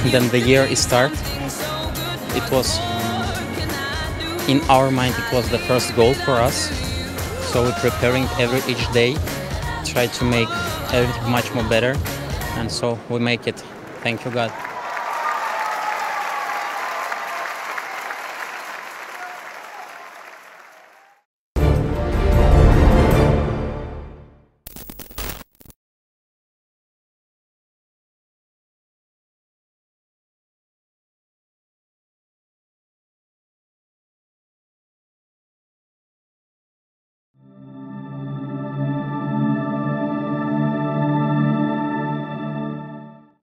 then the year is start. It was, in our mind, it was the first goal for us. So we're preparing each day, try to make everything much more better, and so we make it. Thank you, God.